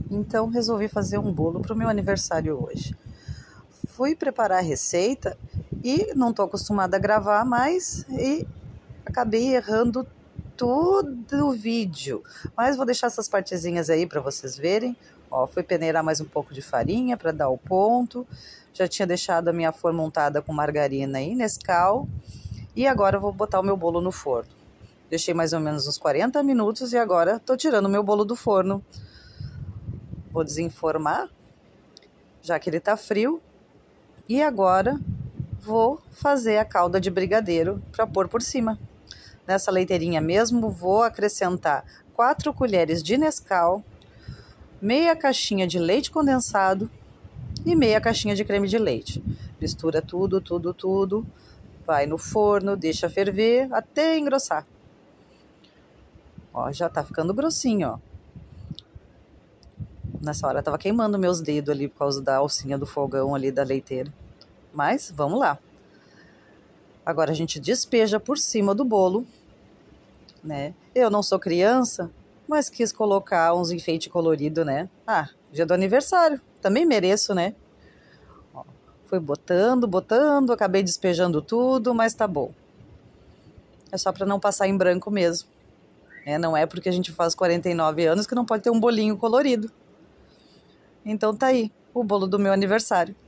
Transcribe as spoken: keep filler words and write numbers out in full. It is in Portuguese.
Então resolvi fazer um bolo para o meu aniversário hoje. Fui preparar a receita e não estou acostumada a gravar mais e acabei errando todo o vídeo. Mas vou deixar essas partezinhas aí para vocês verem. Ó, fui peneirar mais um pouco de farinha para dar o ponto. Já tinha deixado a minha forma untada com margarina e Nescau. E agora eu vou botar o meu bolo no forno. Deixei mais ou menos uns quarenta minutos e agora estou tirando o meu bolo do forno. Vou desenformar, já que ele está frio. E agora vou fazer a calda de brigadeiro para pôr por cima. Nessa leiteirinha mesmo, vou acrescentar quatro colheres de Nescau, meia caixinha de leite condensado e meia caixinha de creme de leite. Mistura tudo, tudo, tudo. Vai no forno, deixa ferver até engrossar. Ó, já tá ficando grossinho, ó. Nessa hora tava queimando meus dedos ali por causa da alcinha do fogão ali da leiteira. Mas vamos lá. Agora a gente despeja por cima do bolo, né? Eu não sou criança, mas quis colocar uns enfeites coloridos, né? Ah, dia do aniversário, também mereço, né? Ó, fui botando, botando, acabei despejando tudo, mas tá bom. É só para não passar em branco mesmo. É, não é porque a gente faz quarenta e nove anos que não pode ter um bolinho colorido. Então tá aí, o bolo do meu aniversário.